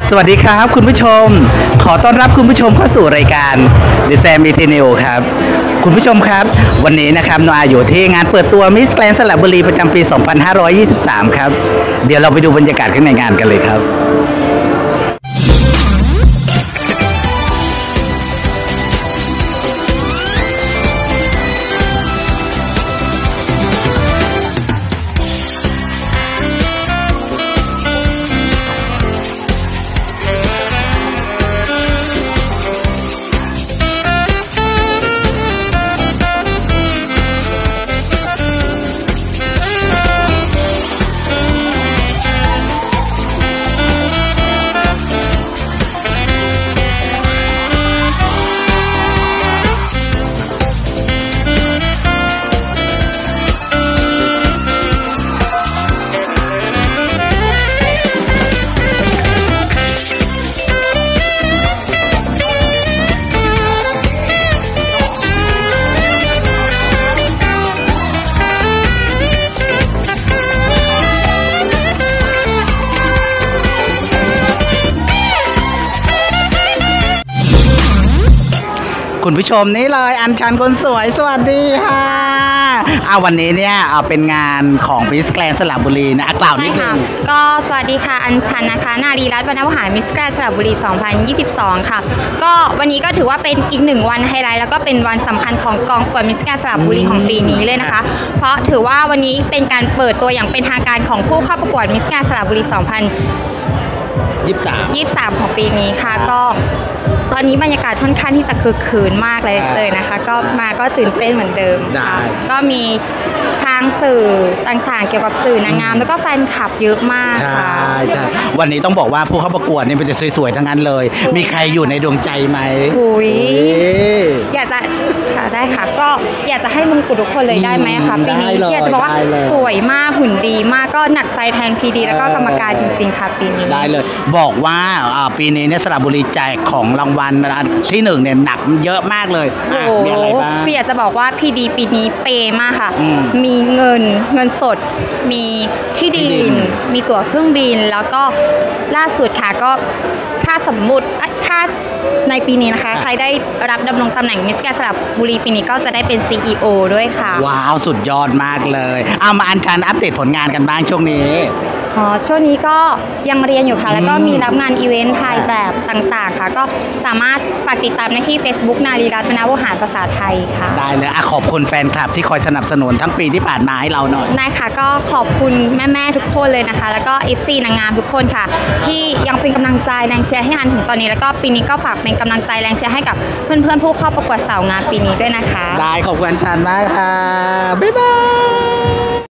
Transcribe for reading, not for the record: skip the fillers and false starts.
สวัสดีครับคุณผู้ชมขอต้อนรับคุณผู้ชมเข้าสู่รายการ The Sam e t e n e o ครับคุณผู้ชมครับวันนี้นะครับนอาอยู่ที่งานเปิดตัวมิสแกรนด์สระบุรีประจำปี 2523 ครับเดี๋ยวเราไปดูบรรยากาศข้างในงานกันเลยครับคุณผู้ชมนี่เลยอัญชันคนสวยสวัสดีค่ะวันนี้เนี่ยเป็นงานของมิสแกรนด์สระบุรีนะกล่าวนิดนึงก็สวัสดีค่ะอัญชันนะคะนารีรัตน์วรรณวหารมิสแกรนด์สระบุรี 2022 ค่ะก็วันนี้ก็ถือว่าเป็นอีกหนึ่งวันไฮไลท์แล้วก็เป็นวันสำคัญของกองประกวดมิสแกรนด์สระบุรีของปีนี้เลยนะคะเพราะถือว่าวันนี้เป็นการเปิดตัวอย่างเป็นทางการของผู้เข้าประกวดมิสแกรนด์สระบุรี 2023 ของปีนี้ค่ะก็ตอนนี้บรรยากาศค่อนข้างที่จะคึกคืนมากเลยนะคะก็มาก็ตื่นเต้นเหมือนเดิมค่ะก็มีทางสื่อต่างๆเกี่ยวกับสื่อนางงามแล้วก็แฟนคลับเยอะมากค่ะใช่วันนี้ต้องบอกว่าผู้เข้าประกวดเนี่ยเป็นแต่สวยๆทั้งนั้นเลยมีใครอยู่ในดวงใจไหมอยากจะค่ะได้ค่ะก็อยากจะให้มงกุฎทุกคนเลยได้ไหมคะปีนี้อยากจะบอกว่าสวยมากหุ่นดีมากก็หนักใจแทนพีดีแล้วก็กรรมการจริงๆค่ะปีนี้ได้เลยบอกว่าปีนี้เนี่ยสระบุรีแจกของรางวัลที่1เนี่ยหนักเยอะมากเลยมีอะไรบ้างพี่อยากจะบอกว่าพีดีปีนี้เปย์มากค่ะมีเงินสดมีที่ดินมีตั๋วเครื่องบินแล้วก็ล่าสุดค่ะก็ถ้าสมมุติถ้าในปีนี้นะคะใครได้รับดำรงตำแหน่งมิสแกรนด์สระบุรีปีนี้ก็จะได้เป็น CEO ด้วยค่ะว้าวสุดยอดมากเลยมาอัญชันอัปเดตผลงานกันบ้างช่วงนี้ช่วงนี้ก็ยังเรียนอยู่ค่ะแล้วก็มีรับงานอีเวนต์ถ่ายแบบต่างๆค่ะก็สามารถฝากติดตามในที่ Facebook นารีรัตน์วรรณวหารภาษาไทยค่ะได้เลยขอบคุณแฟนคลับที่คอยสนับสนุนทั้งปีที่ผ่านมาให้เราหน่อยได้ค่ะก็ขอบคุณแม่ๆทุกคนเลยนะคะแล้วก็ FC นางงามทุกคนค่ะที่ยังเป็นกำลังใจแรงเชียร์ให้อันถึงตอนนี้แล้วก็ปีนี้ก็ฝากเป็นกำลังใจแรงเชียร์ให้กับเพื่อนๆผู้เข้าประกวดสาวงามปีนี้ด้วยนะคะได้ขอบคุณอัญชันมากค่ะบ๊ายบาย